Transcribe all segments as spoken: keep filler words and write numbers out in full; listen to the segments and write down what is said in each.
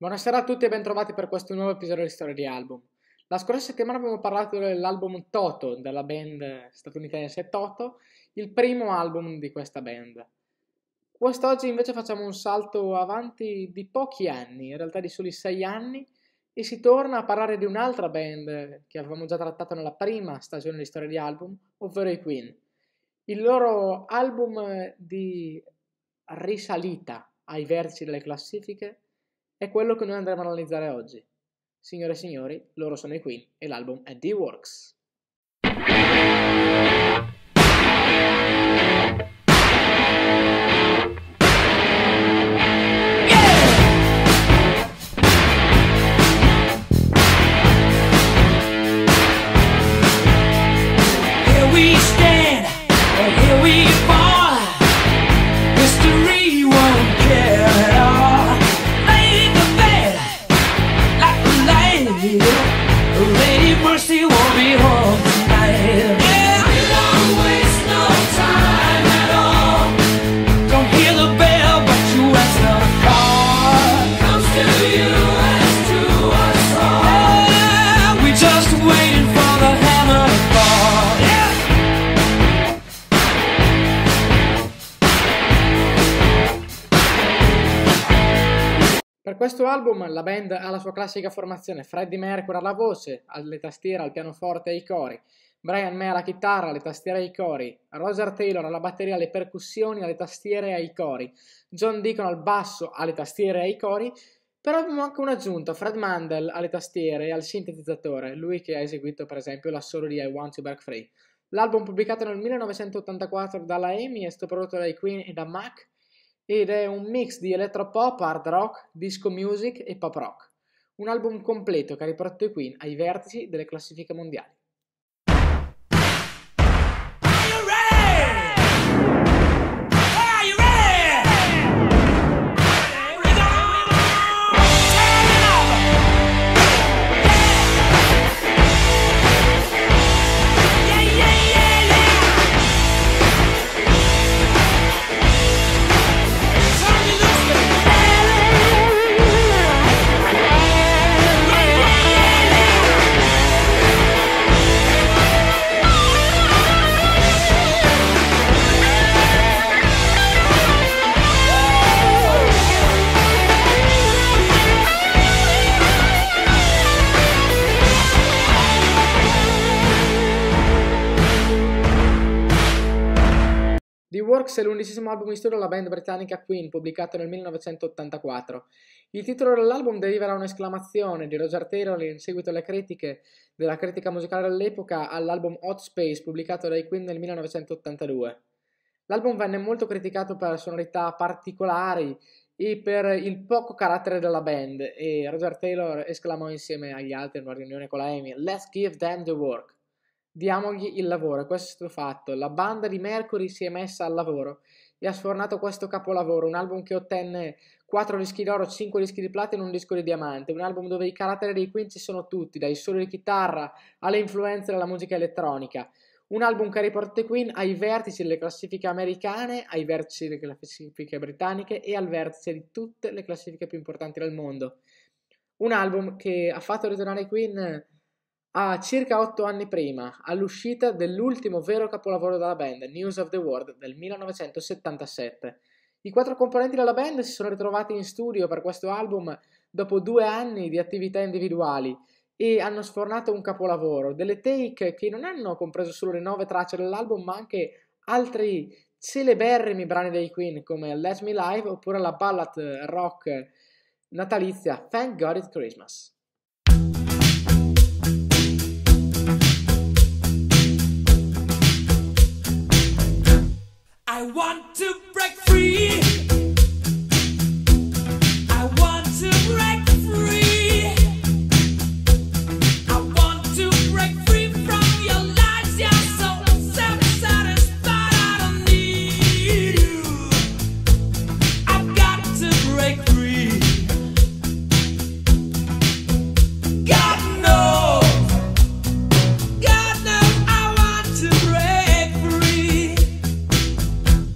Buonasera a tutti e bentrovati per questo nuovo episodio di Storia di Album. La scorsa settimana abbiamo parlato dell'album Toto, della band statunitense Toto, il primo album di questa band. Quest'oggi invece facciamo un salto avanti di pochi anni, in realtà di soli sei anni, e si torna a parlare di un'altra band che avevamo già trattato nella prima stagione di Storia di Album, ovvero i Queen. Il loro album di risalita ai vertici delle classifiche è quello che noi andremo a analizzare oggi. Signore e signori, loro sono i Queen e l'album è The Works. Per questo album la band ha la sua classica formazione: Freddie Mercury alla voce, alle tastiere, al pianoforte e ai cori, Brian May alla chitarra, alle tastiere e ai cori, Roger Taylor alla batteria, alle percussioni, alle tastiere e ai cori, John Deacon al basso, alle tastiere e ai cori, però abbiamo anche un'aggiunta, Fred Mandel alle tastiere e al sintetizzatore, lui che ha eseguito per esempio l'assolo di I Want to Break Free. L'album pubblicato nel millenovecentottantaquattro dalla E M I è stato prodotto dai Queen e da Mac, ed è un mix di electropop, hard rock, disco music e pop rock. Un album completo che ha riportato i Queen ai vertici delle classifiche mondiali. The Works è l'undicesimo album in studio della band britannica Queen, pubblicato nel millenovecentottantaquattro. Il titolo dell'album deriva da un'esclamazione di Roger Taylor in seguito alle critiche della critica musicale dell'epoca all'album Hot Space, pubblicato dai Queen nel millenovecentottantadue. L'album venne molto criticato per sonorità particolari e per il poco carattere della band, e Roger Taylor esclamò insieme agli altri in una riunione con la E M I: "Let's give them the work". Diamogli il lavoro, e questo è stato fatto. La banda di Mercury si è messa al lavoro e ha sfornato questo capolavoro, un album che ottenne quattro dischi d'oro, cinque dischi di platino e un disco di diamante, un album dove i caratteri dei Queen ci sono tutti, dai soli di chitarra alle influenze della musica elettronica. Un album che ha riportato i Queen ai vertici delle classifiche americane, ai vertici delle classifiche britanniche e al vertice di tutte le classifiche più importanti del mondo. Un album che ha fatto ritornare i Queen a circa otto anni prima, all'uscita dell'ultimo vero capolavoro della band, News of the World, del millenovecentosettantasette. I quattro componenti della band si sono ritrovati in studio per questo album dopo due anni di attività individuali e hanno sfornato un capolavoro, delle take che non hanno compreso solo le nove tracce dell'album, ma anche altri celeberrimi brani dei Queen come Let Me Live oppure la ballad rock natalizia Thank God It's Christmas. I want to break free. I want to break free. I want to break free from your lies. You're so self-satisfied. I don't need you. I've got to break free. God knows. God knows I want to break free. In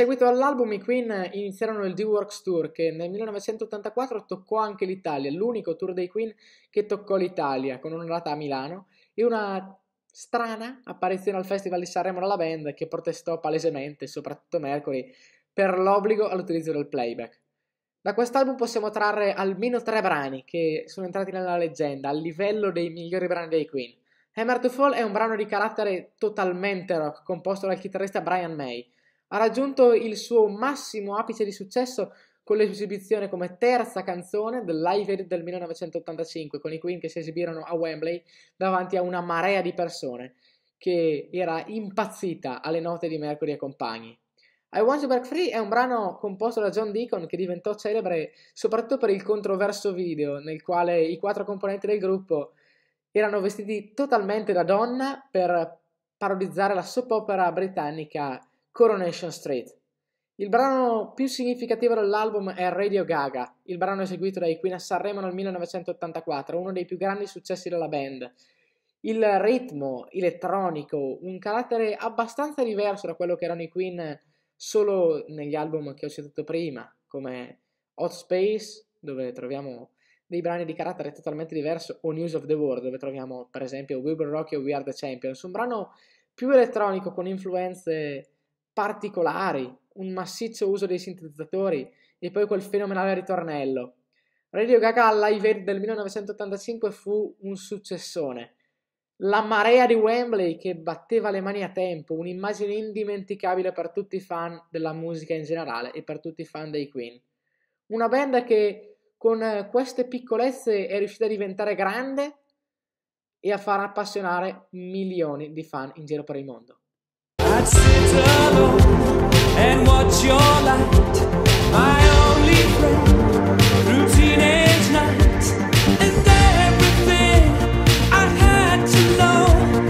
seguito all'album i Queen iniziarono il D-Works Tour, che nel millenovecentottantaquattro toccò anche l'Italia, l'unico tour dei Queen che toccò l'Italia, con una data a Milano e una strana apparizione al Festival di Sanremo dalla band, che protestò palesemente, soprattutto Mercury, per l'obbligo all'utilizzo del playback. Da quest'album possiamo trarre almeno tre brani che sono entrati nella leggenda, al livello dei migliori brani dei Queen. Hammer to Fall è un brano di carattere totalmente rock, composto dal chitarrista Brian May. Ha raggiunto il suo massimo apice di successo con l'esibizione come terza canzone del Live Aid del millenovecentottantacinque, con i Queen che si esibirono a Wembley davanti a una marea di persone che era impazzita alle note di Mercury e compagni. I Want to Break Free è un brano composto da John Deacon che diventò celebre soprattutto per il controverso video nel quale i quattro componenti del gruppo erano vestiti totalmente da donna per parodizzare la soap opera britannica Coronation Street. Il brano più significativo dell'album è Radio Gaga, il brano eseguito dai Queen a Sanremo nel millenovecentottantaquattro, uno dei più grandi successi della band. Il ritmo elettronico, un carattere abbastanza diverso da quello che erano i Queen solo negli album che ho citato prima, come Hot Space, dove troviamo dei brani di carattere totalmente diverso, o News of the World, dove troviamo per esempio We Will Rock You, We Are the Champions, un brano più elettronico con influenze particolari, un massiccio uso dei sintetizzatori e poi quel fenomenale ritornello. Radio Gaga Live Aid del millenovecentottantacinque fu un successone. La marea di Wembley che batteva le mani a tempo, un'immagine indimenticabile per tutti i fan della musica in generale e per tutti i fan dei Queen. Una band che con queste piccolezze è riuscita a diventare grande e a far appassionare milioni di fan in giro per il mondo. I'd sit alone and watch your light, my only friend, through teenage nights, and everything I had to know,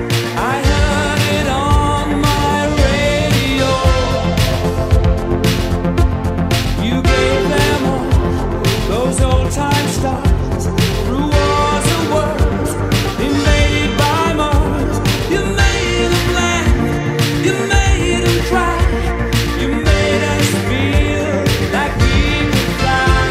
I heard it on my radio. You gave them all those old time stars, through wars and worlds, invaded by Mars. You made them laugh, you made them cry, you made us feel like we could fly.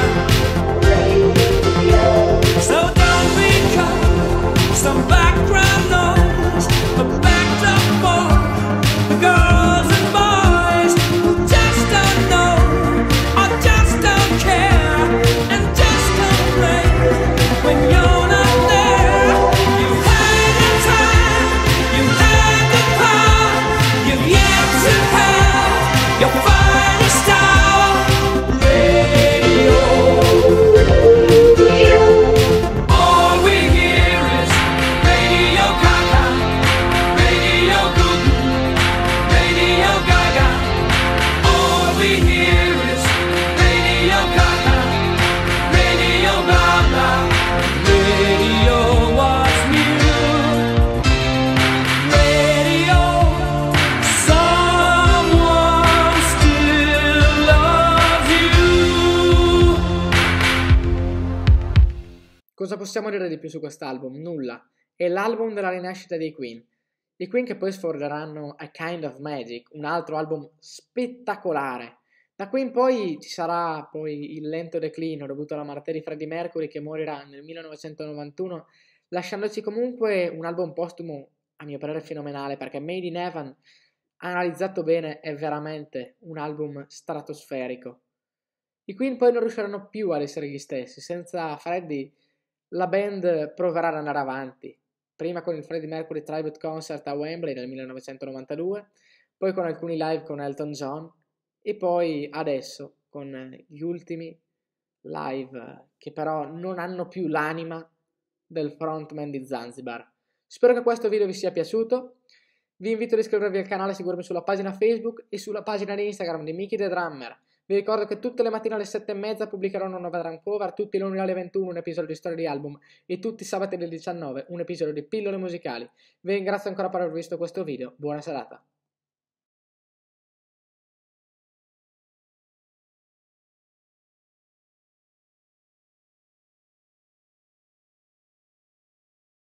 So don't become some background noise, but backed up for the girls and boys who just don't know or just don't care and just don't play when you're not there. You had the time, you had the power, you've yet to have your finest hour. Radio. All we hear is Radio Gaga, Radio Goo Goo, Radio Gaga. All we hear is Radio Gaga, Radio Gaga. Radio was new. Radio, someone still loves you. Cosa possiamo dire di più su quest'album? Nulla. È l'album della rinascita dei Queen. I Queen che poi sforderanno A Kind of Magic, un altro album spettacolare. Da qui in poi ci sarà poi il lento declino dovuto alla malattia di Freddie Mercury, che morirà nel millenovecentonovantuno, lasciandoci comunque un album postumo a mio parere fenomenale, perché Made in Heaven, analizzato bene, è veramente un album stratosferico. I Queen poi non riusciranno più ad essere gli stessi. Senza Freddie la band proverà ad andare avanti, prima con il Freddie Mercury Tribute Concert a Wembley nel millenovecentonovantadue, poi con alcuni live con Elton John e poi adesso con gli ultimi live che però non hanno più l'anima del frontman di Zanzibar. Spero che questo video vi sia piaciuto. Vi invito ad iscrivervi al canale, seguirmi sulla pagina Facebook e sulla pagina di Instagram di Mickey the Drummer. Vi ricordo che tutte le mattine alle sette e mezza pubblicherò una nuova drum cover, tutti i lunedì alle ventuno un episodio di storia di album e tutti i sabati alle diciannove un episodio di pillole musicali. Vi ringrazio ancora per aver visto questo video, buona serata.